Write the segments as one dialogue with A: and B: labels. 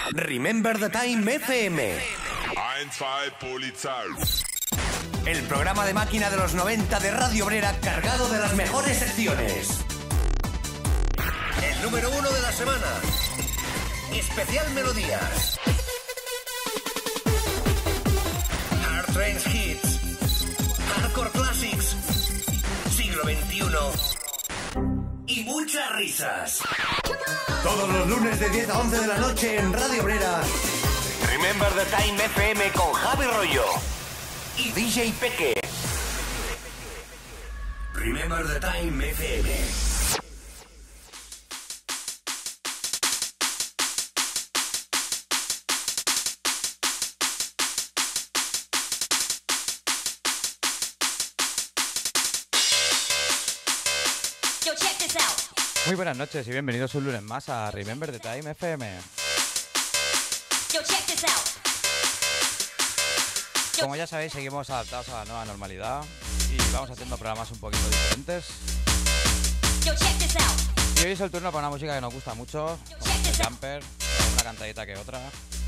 A: Remember the Time FM.
B: 1-2 Polizei.
A: El programa de máquina de los 90 de Radio Obrera, cargado de las mejores secciones. El número 1 de la semana. Especial Melodías. Hard Trance Hits. Hardcore Classics. Siglo XXI. Y muchas risas. Todos los lunes de 10 a 11 de la noche en Radio Obrera. Remember the Time FM con Javi Rollo y DJ Peque. Remember the Time FM.
C: Muy buenas noches y bienvenidos un lunes más a Remember the Time FM. Como ya sabéis, seguimos adaptados a la nueva normalidad y vamos haciendo programas un poquito diferentes. Y hoy es el turno para una música que nos gusta mucho, como el Jumper, una cantadita que otra.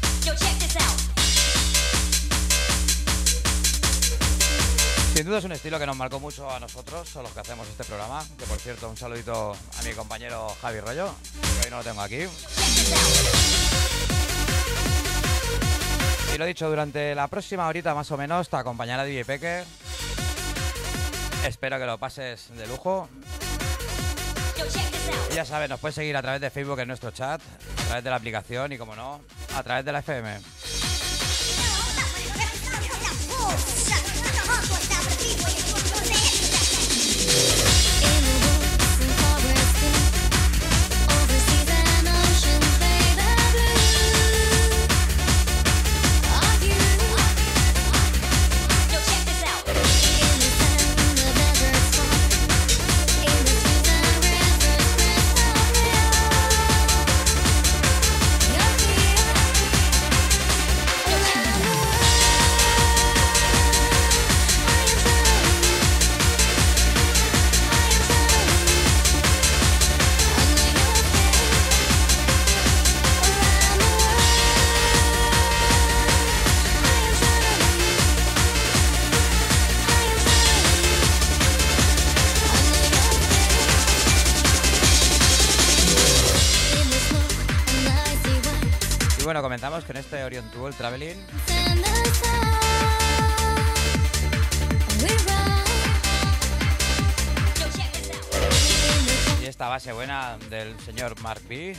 C: Sin duda es un estilo que nos marcó mucho a nosotros, a los que hacemos este programa. Que por cierto, un saludito a mi compañero Javi Rollo, que hoy no lo tengo aquí. Y lo dicho, durante la próxima horita más o menos te acompañará DJ Peque. Espero que lo pases de lujo. Y ya sabes, nos puedes seguir a través de Facebook en nuestro chat, a través de la aplicación y, como no, a través de la FM. Bueno, comentamos que en este Orient Tour Traveling y esta base buena del señor Mark B.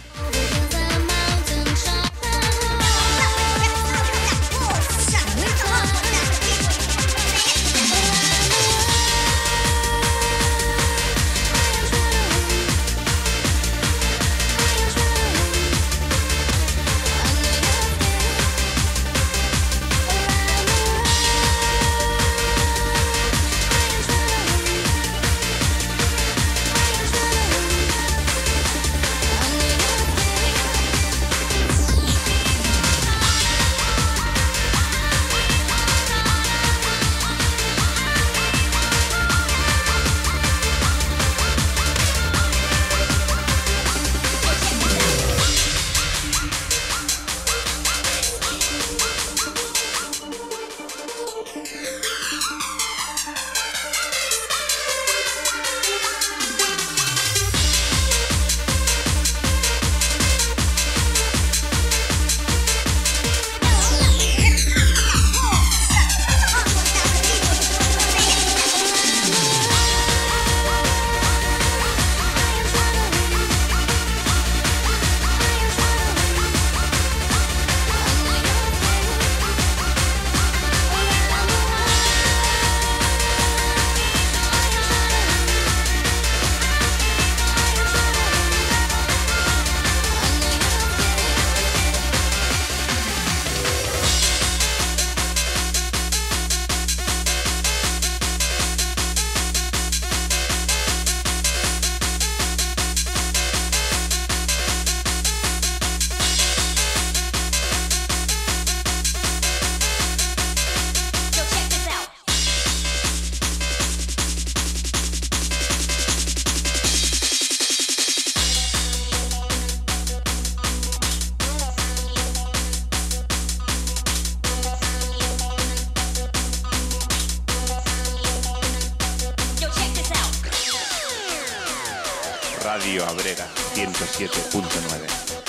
D: Radio Abrera 107.9.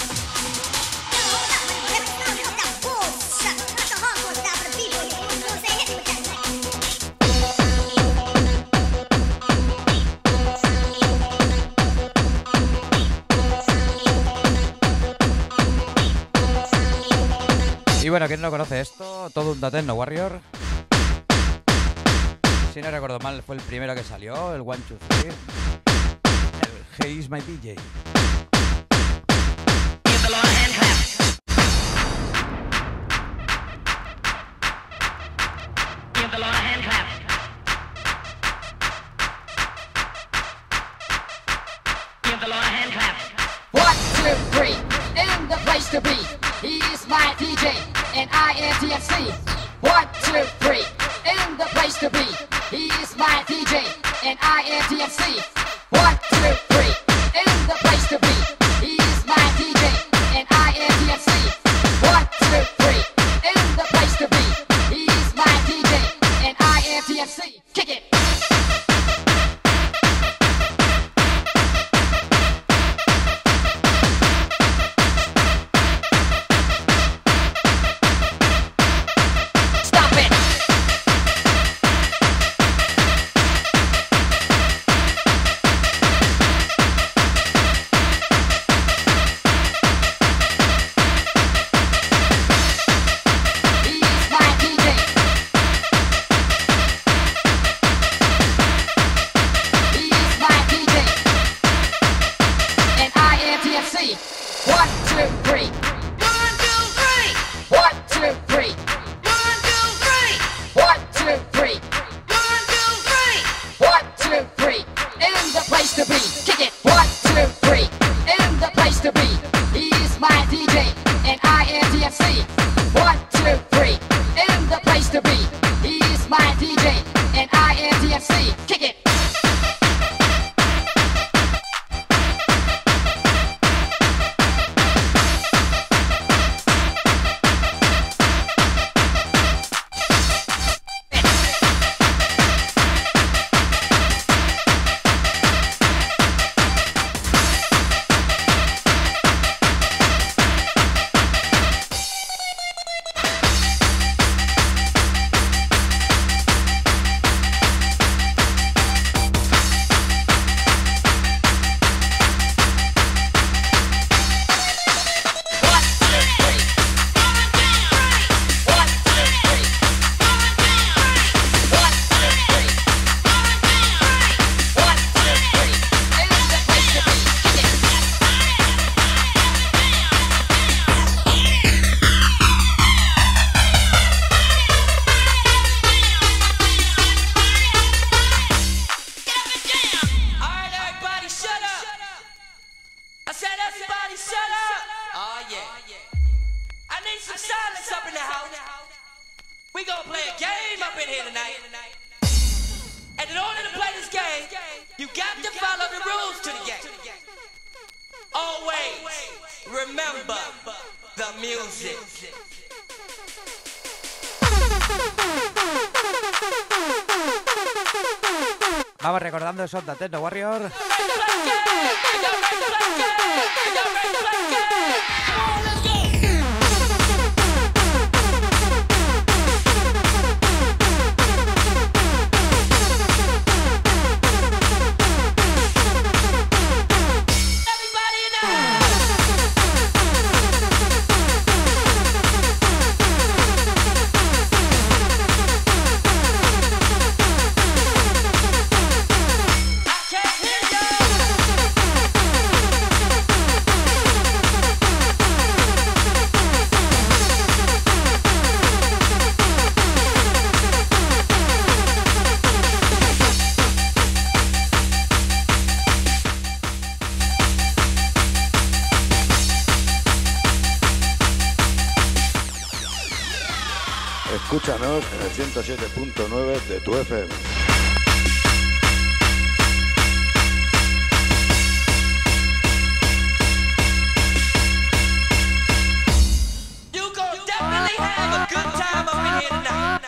C: Y bueno, ¿quién no conoce esto? Todo un Dateno Warrior. Si no recuerdo mal, fue el primero que salió, el 1, 2, 3. El Hey Is My DJ.
E: Give the Lord a hand clap. Give the Lord a hand clap. Give the Lord a hand clap.
F: 1, 2, 3, in the place to be. He is my DJ, and I am TFC. 1, 2, 3, in the place to be. He is my DJ, and I am TFC. 1, 2, 3, in the place to be. He is my DJ, and I am TFC. 1, 2, 3, in the place to be. He is my DJ, and I am TFC. Kick it.
C: Vamos recordando esos Dateno Warrior.
G: Escúchanos en el 107.9 de tu FM.
E: You gon' definitely have a good time up in here tonight.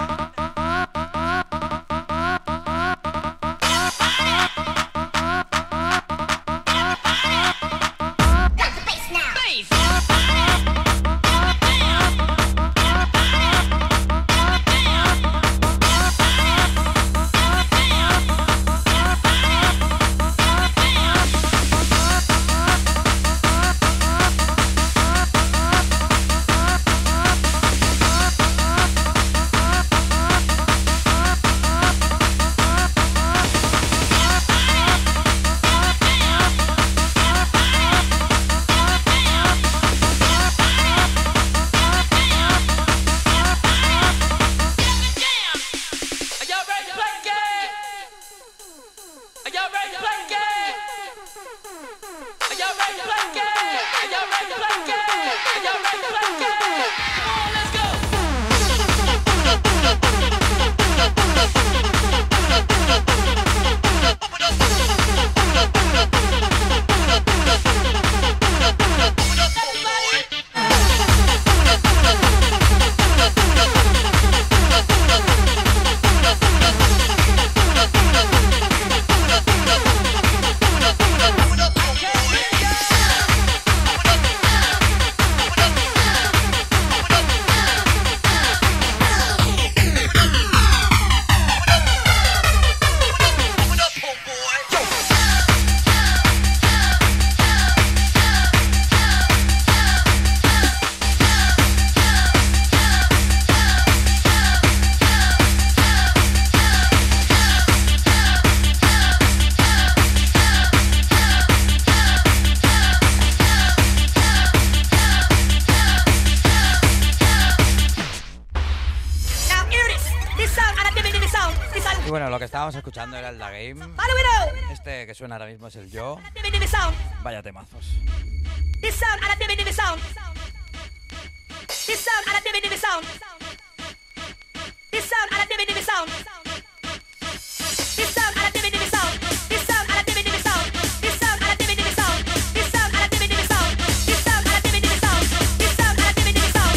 C: Bueno, lo que estábamos escuchando era el Da Game. Este que suena ahora mismo es el Yo. Vaya temazos.
H: This sound and a dimmy sound. This sound and a dimmy sound. This sound and a dimmy sound. This sound and a dimmy sound. This sound and a dimmy sound. This sound and a dimmy sound. This sound and a dimmy sound. This sound and a dimmy sound. This sound and a dimmy sound.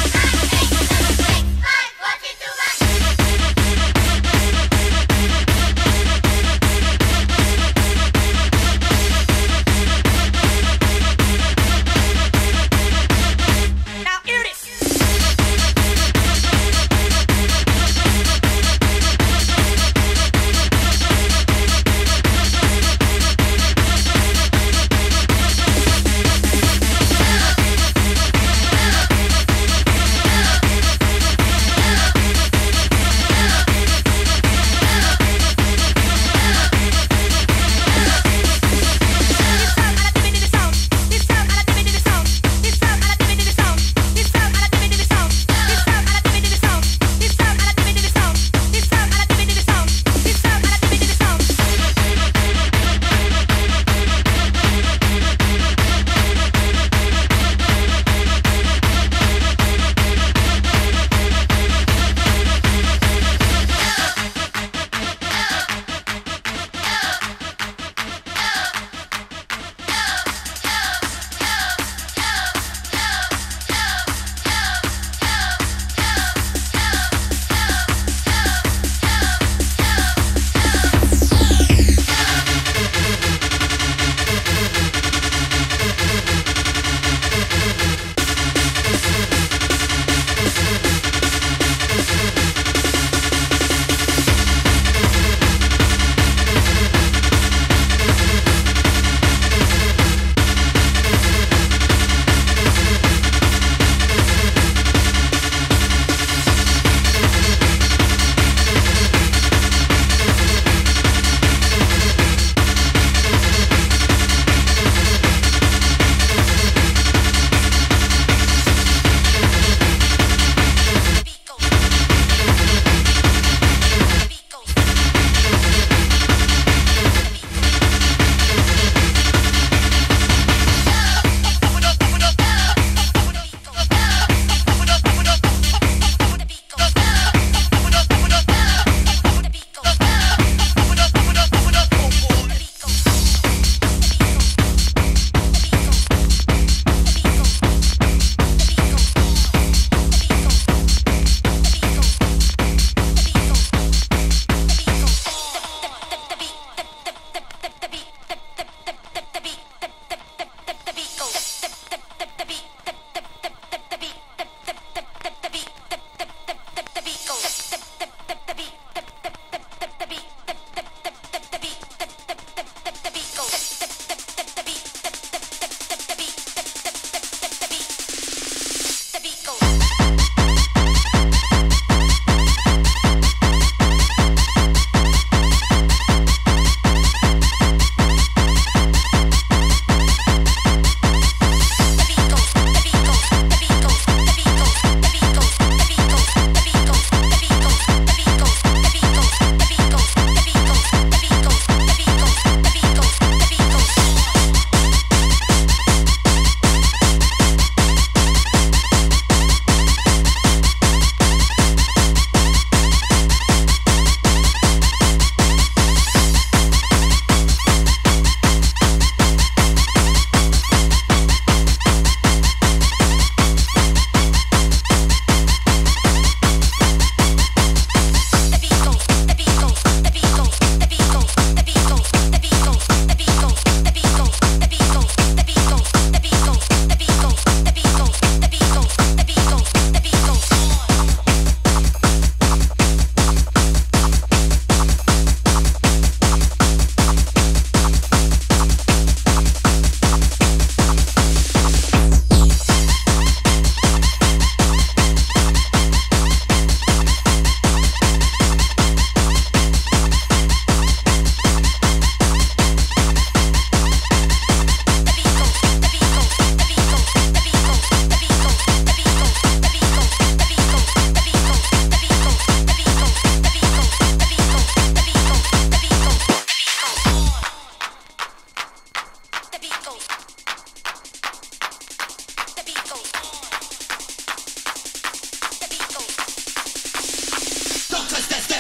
H: 5, 4, 3, 2, 1. Now hear this.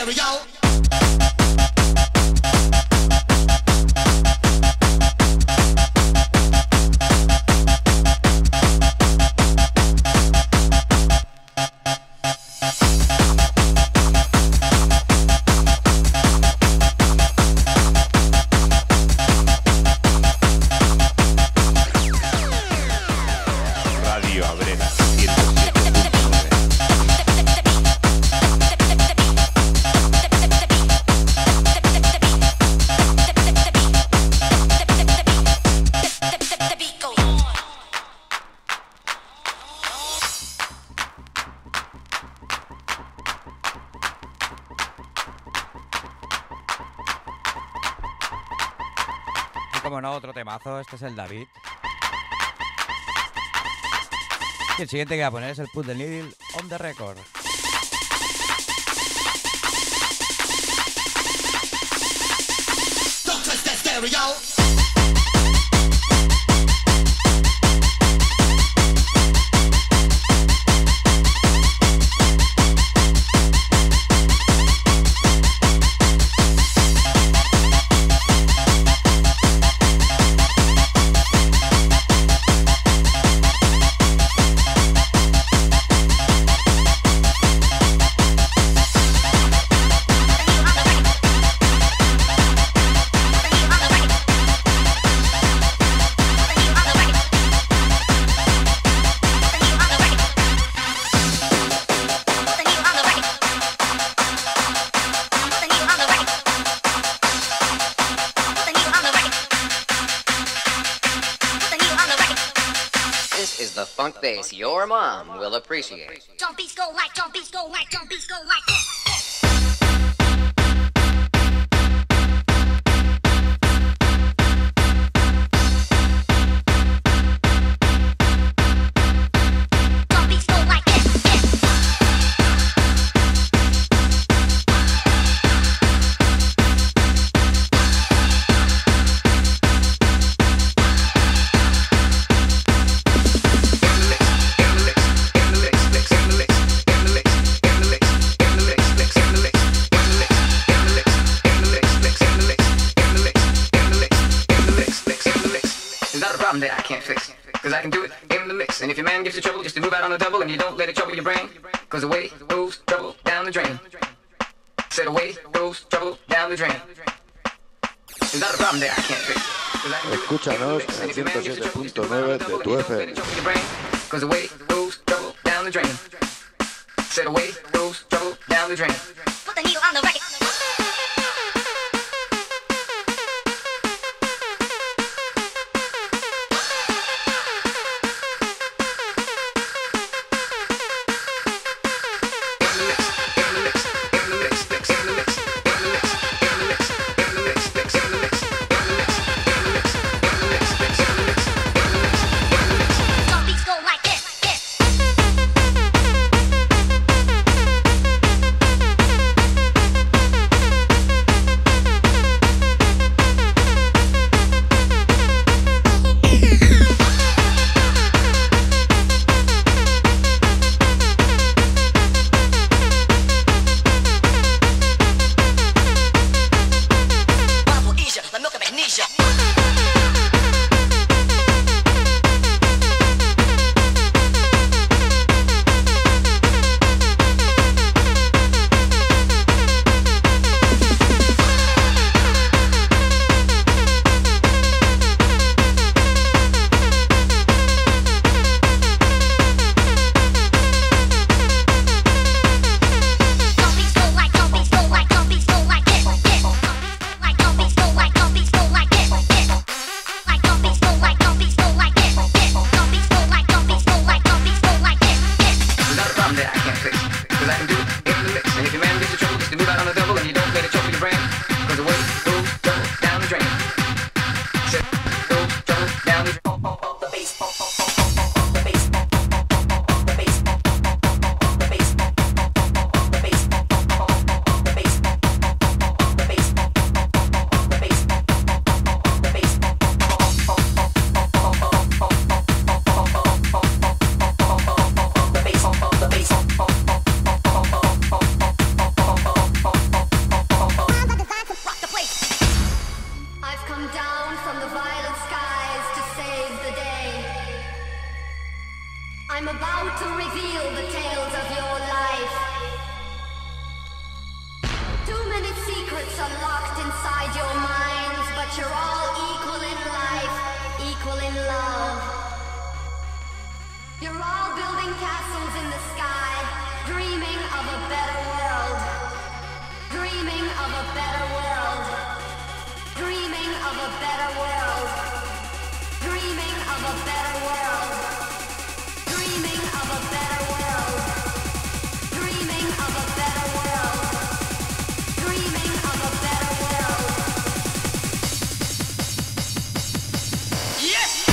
A: stereo.
D: Radio Abrera 107.9.
C: Y como no, otro temazo, este es el David. Y el siguiente que voy a poner es el Put the Needle on the Record.
A: Don't touch that stereo.
I: Funk bass your mom will appreciate.
F: Jump beats go like, jump beats go like, jump beats go like this. Jump beats go like this.
J: That I can't fix, cause I can do it in the mix. And if your man gives you trouble, just to move out on the double, and you don't let it trouble your brain, cause away goes trouble down the drain. Said away goes trouble down the drain. Is that a problem that I can't fix?
G: Escúchanos en 107.9 de tu FM.
J: Cause away goes trouble down the drain. Said away goes trouble down the drain.
F: Put the needle on the record. Jump beats go like this, this.
J: 107.9
K: I'm about to reveal the tales of your life. Too many secrets are locked inside your minds, but you're all equal in life, equal in love. You're all building castles in the sky, dreaming of a better world. Dreaming of a better world. Dreaming of a better world. Dreaming of a better world. Dreaming of a better world. Dreaming of a better world. Dreaming of a better world.
E: Yes!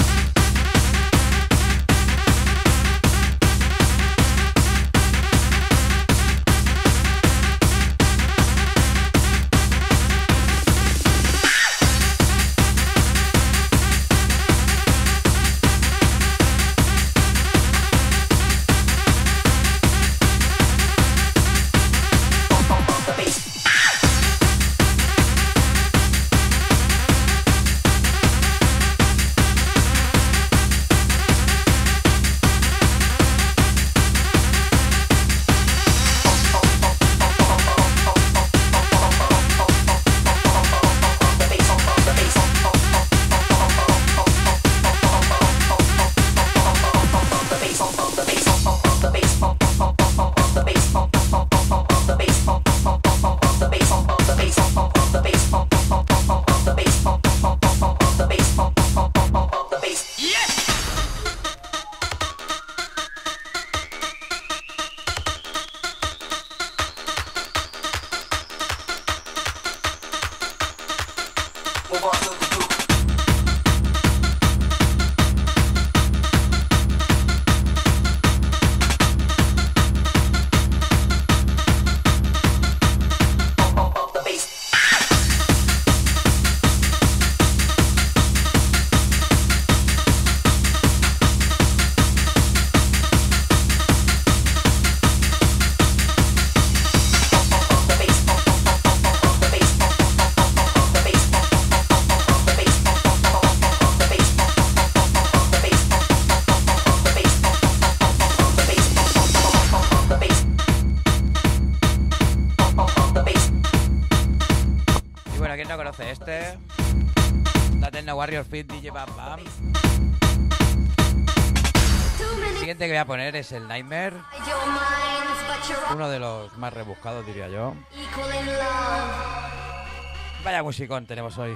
C: Warrior Fit DJ Bam Bam. El siguiente que voy a poner es el Nightmare, uno de los más rebuscados, diría yo. Vaya musicón tenemos hoy.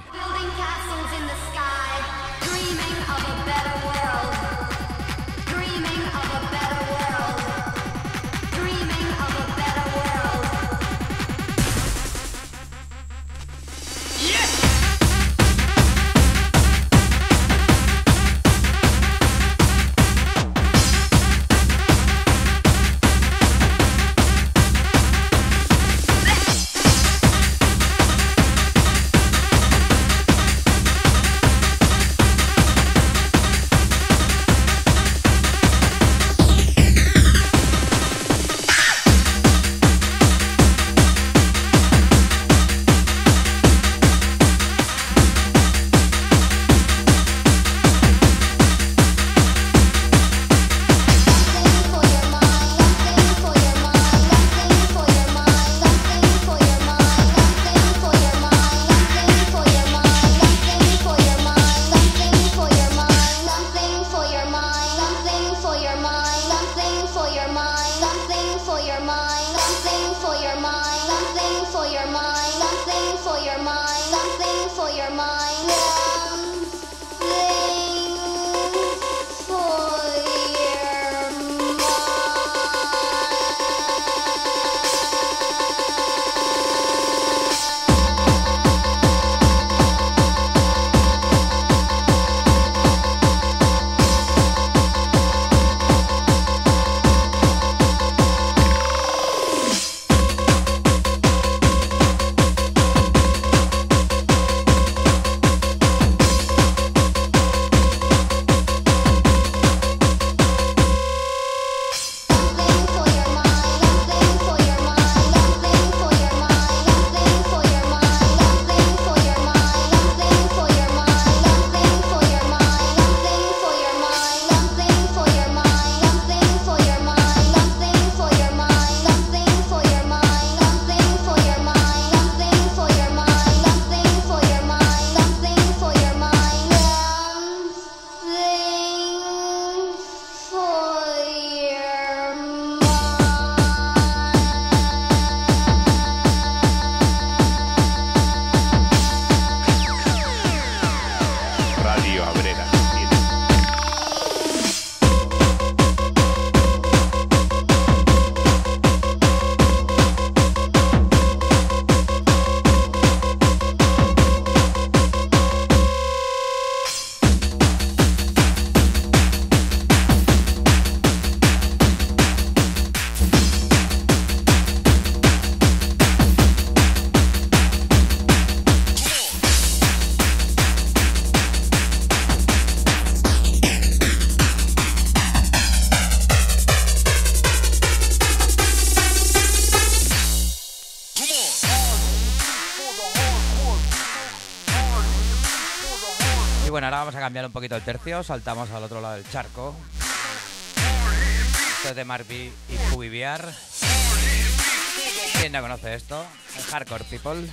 C: cambiar un poquito el tercio, saltamos al otro lado del charco. Esto es de Marby y Cubiviar. ¿Quién no conoce esto? El Hardcore People.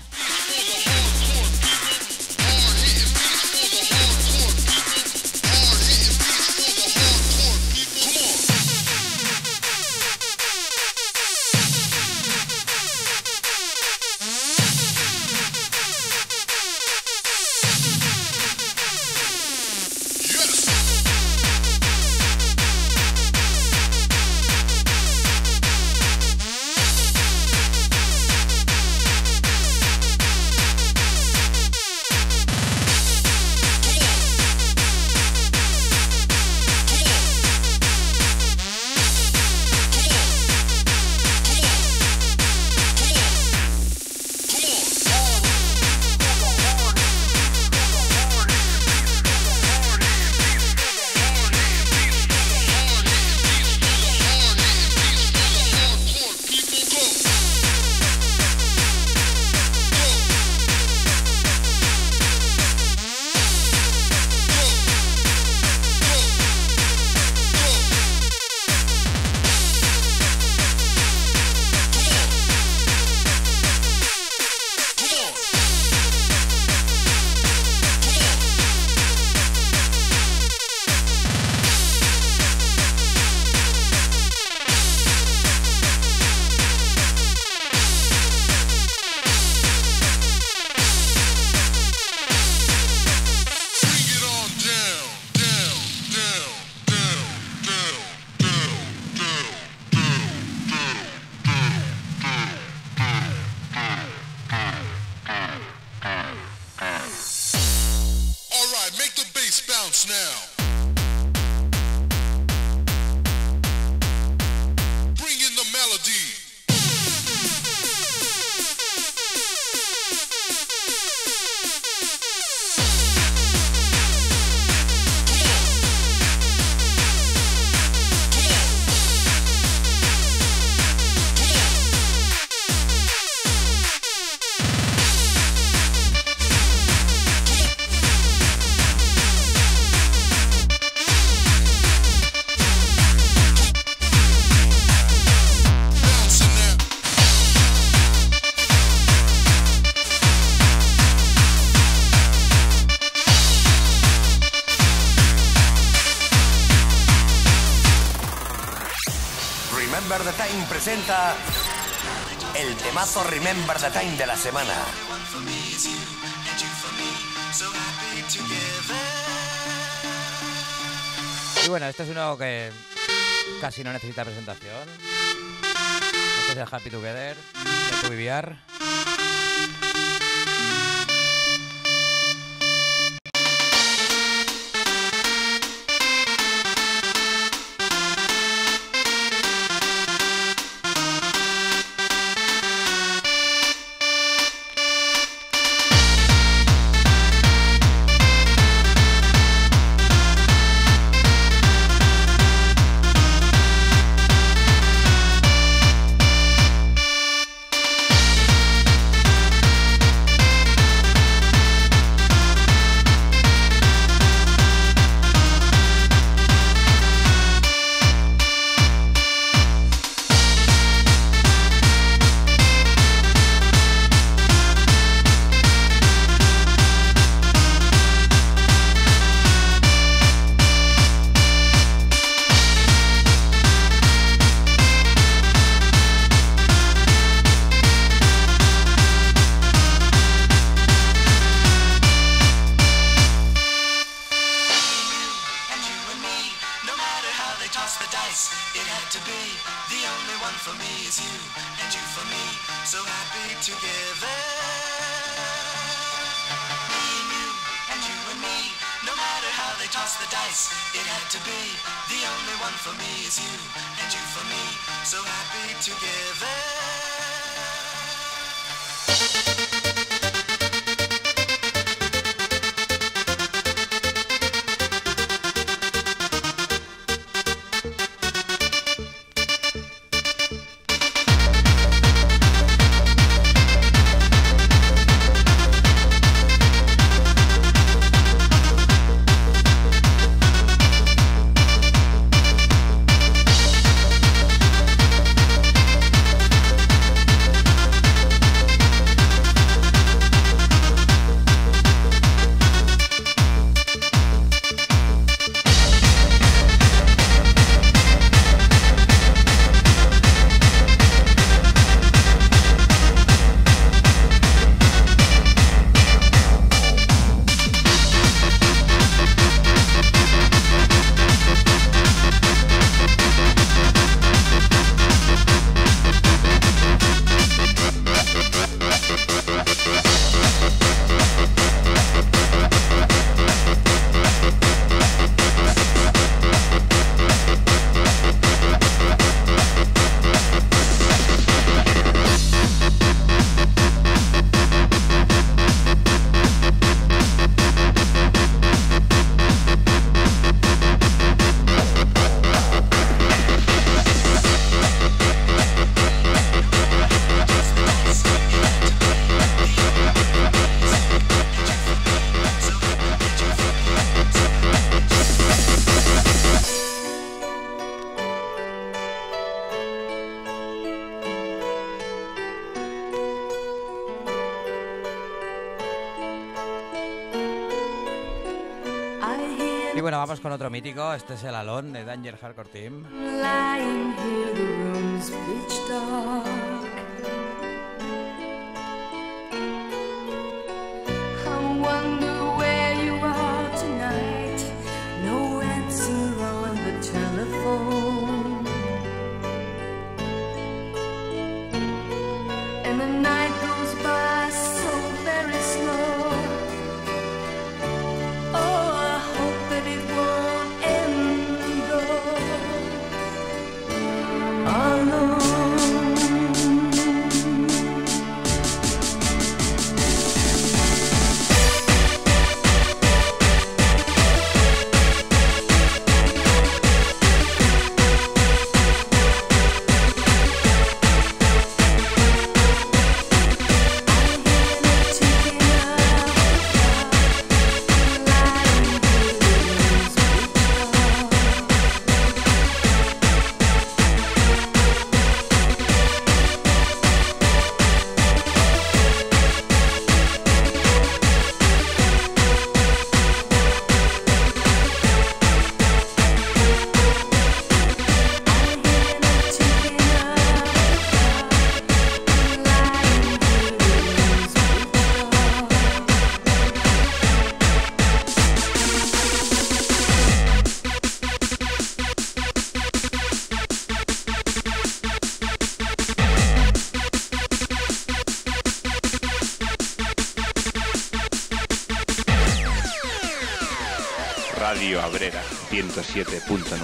A: Presenta el temazo Remember the Time de la semana.
C: Y bueno, este es uno que casi no necesita presentación. Este es el Happy Together de Cubiviar. Y bueno, vamos con otro mítico. Este es el Alone de Danger Hardcore Team.
L: Lying here, the room's pitch dark. I wonder where you are tonight. No answer on the telephone. And the night goes by so very slow. Oh, I hope that it won't end though. Alone.
D: Radio Abrera 107.9.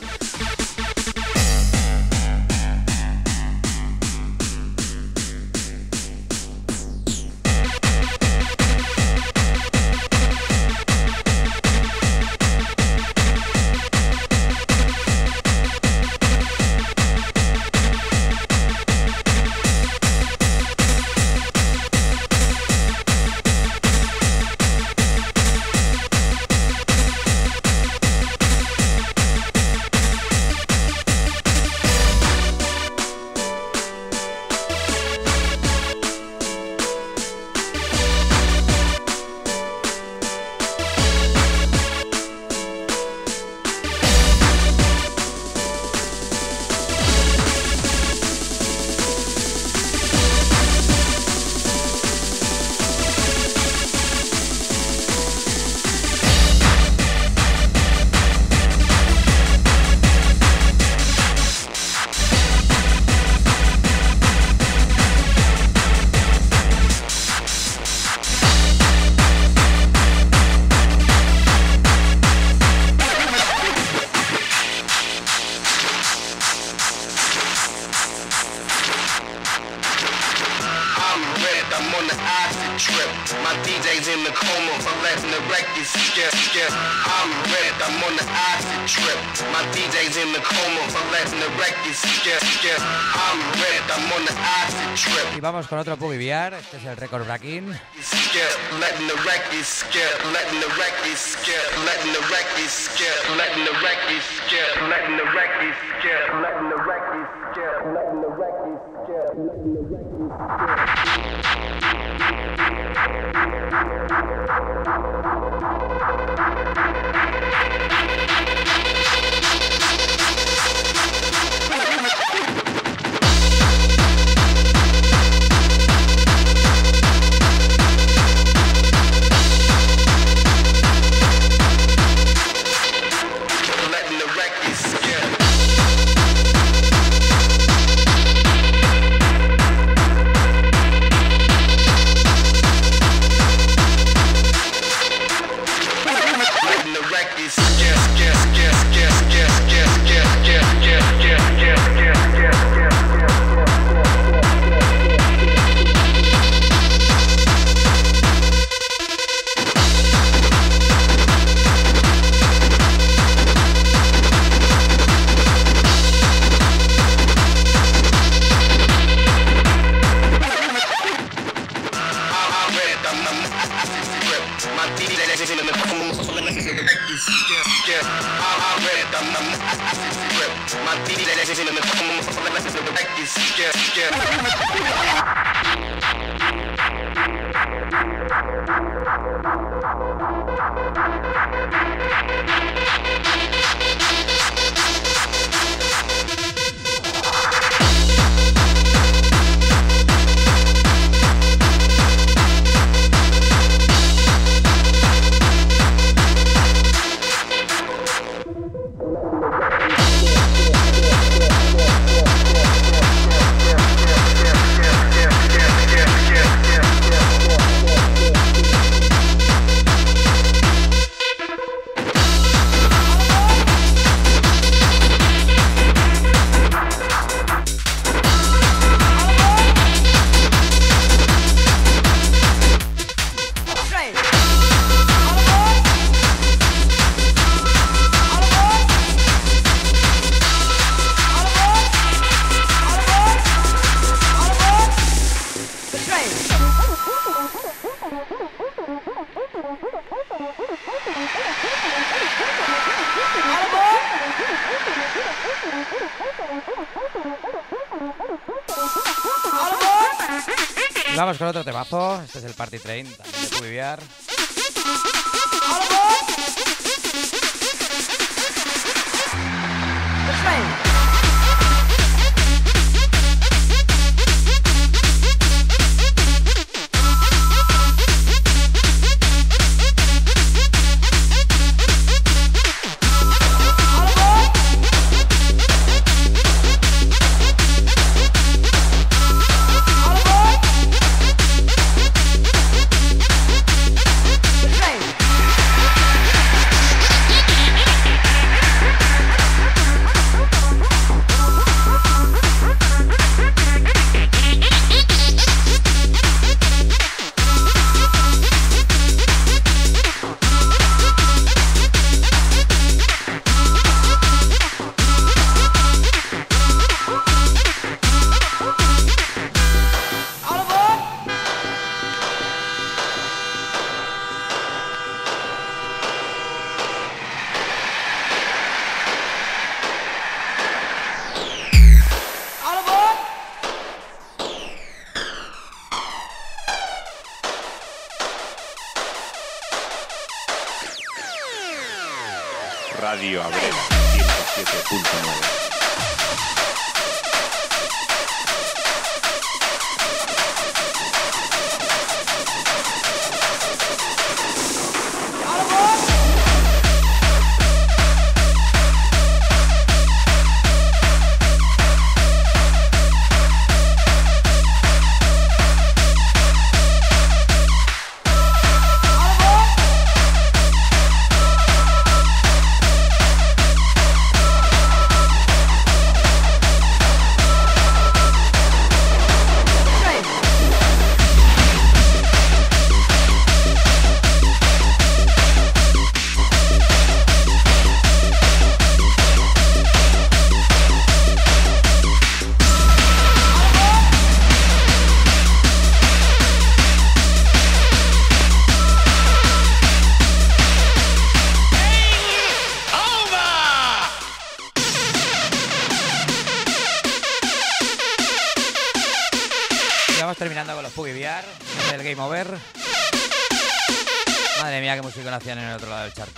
C: Y vamos con otro Boogie VR. Este es el Record Breaking.
L: Yeah.
C: Vamos con otro temazo. Este es el Party Train, también de Pubiviar.
D: Radio Abrera 107.9.
C: Terminando con los Pubiviar, el Game Over. Madre mía, qué música hacían en el otro lado del charco.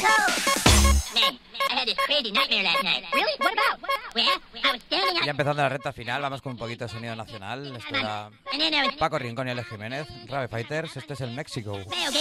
C: Ya empezando la recta final, vamos con un poquito de sonido nacional. Esto era Paco Rincón y Alex Jiménez, Rave Fighters, este es el México.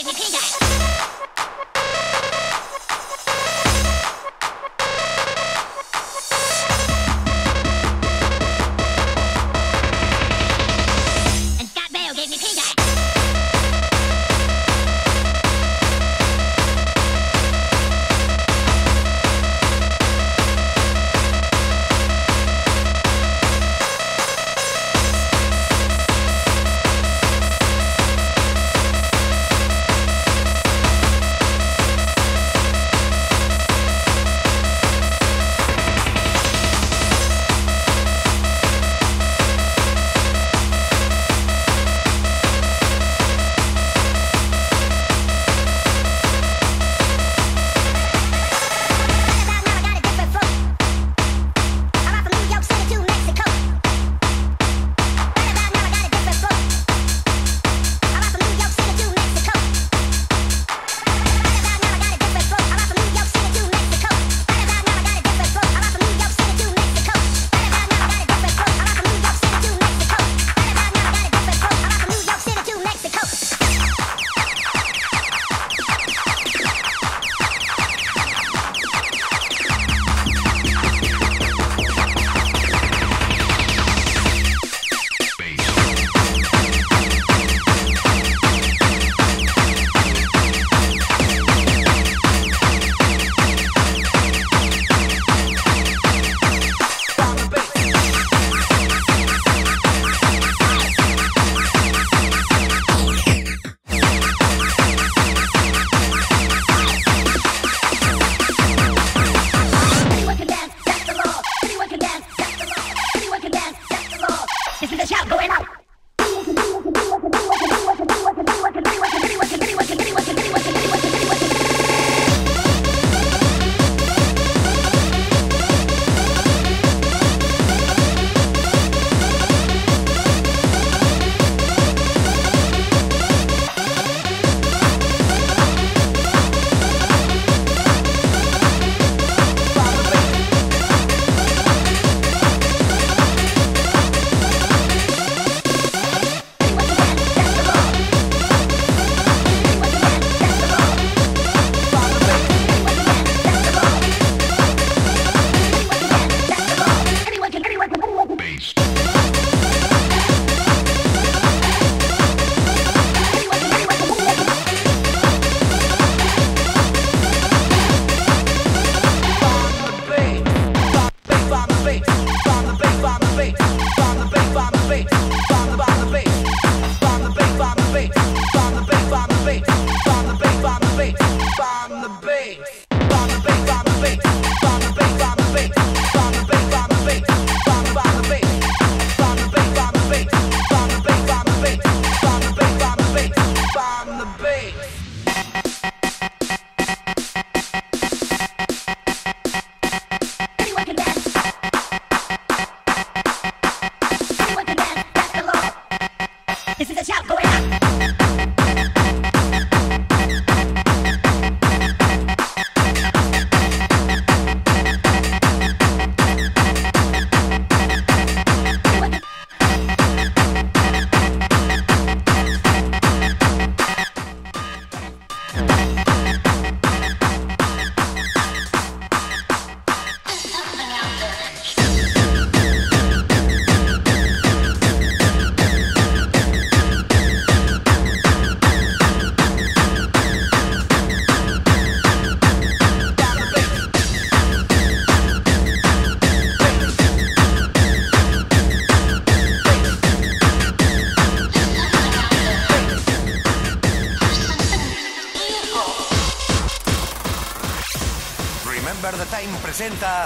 A: Remember the Time presenta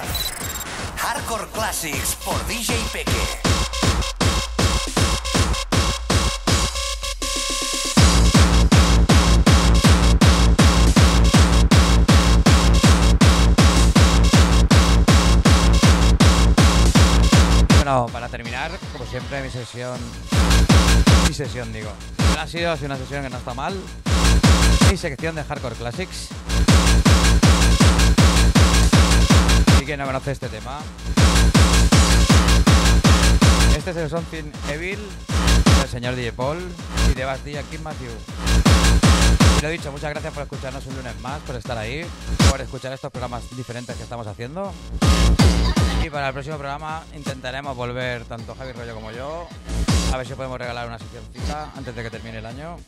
A: Hardcore Classics por DJ Peque.
C: Bueno, para terminar, como siempre, mi sesión digo. Ha sido una sesión que no está mal. Mi sección de Hardcore Classics. quién no conoce este tema? Este es el Something Evil del señor DJ Paul y de Bastilla King Matthew. Y lo dicho, muchas gracias por escucharnos un lunes más, por estar ahí, por escuchar estos programas diferentes que estamos haciendo. Y para el próximo programa intentaremos volver tanto Javi Rollo como yo, a ver si podemos regalar una seccioncita antes de que termine el año.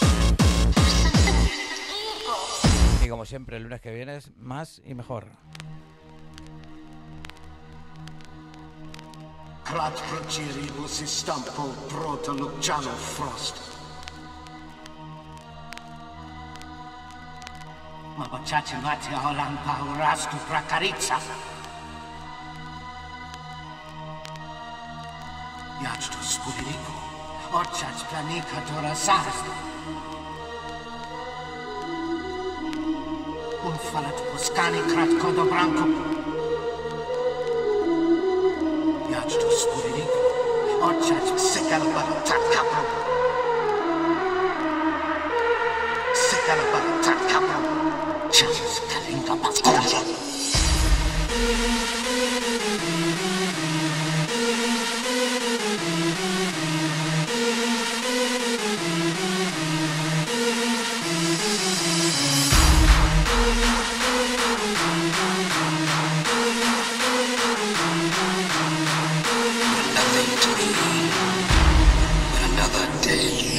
C: Y como siempre, el lunes que viene es más y mejor.
M: Ma bocciace mate holan paurastu prakarica. Jactu spudiriku, orčac planika dorasas. Un falat poskani kratko do branko. Jactu spudiriku, orčac sekal barotat kapro. Sekal barotat kapro. Just killing up a nothing to me but another day.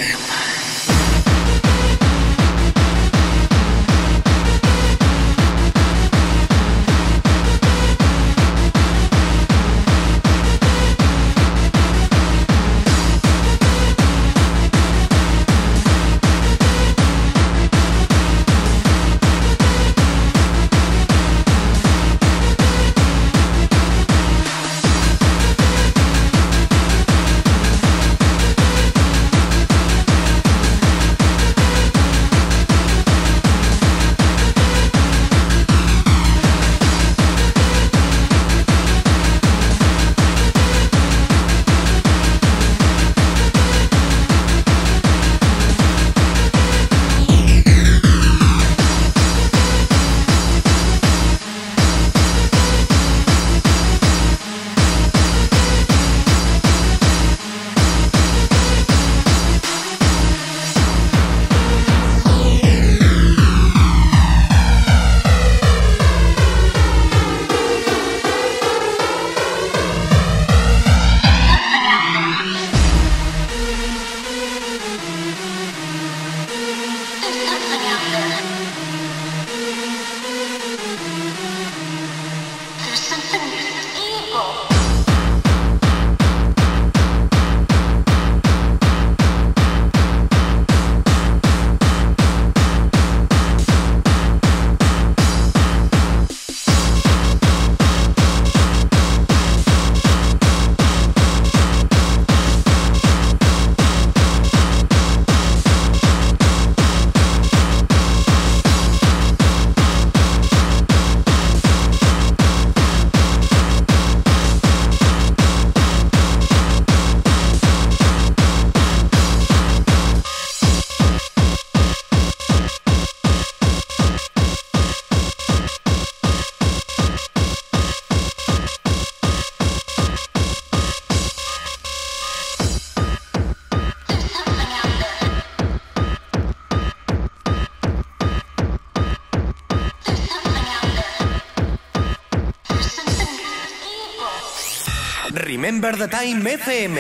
A: Remember the Time FM.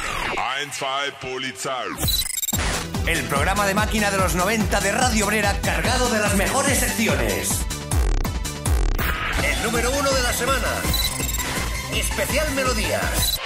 B: 1-2 Polizei.
A: El programa de máquina de los 90 de Radio Obrera cargado de las mejores secciones. El número 1 de la semana. Especial Melodías.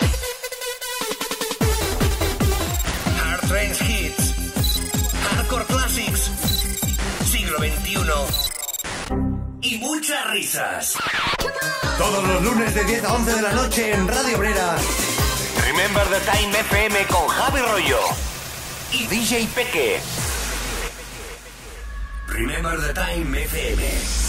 A: Hard Trance Hits. Hardcore Classics. Siglo XXI. Y muchas risas. Todos los lunes de 10 a 11 de la noche en Radio Obrera. Remember the Time FM con Javi Rollo y DJ Peque. Remember the Time FM.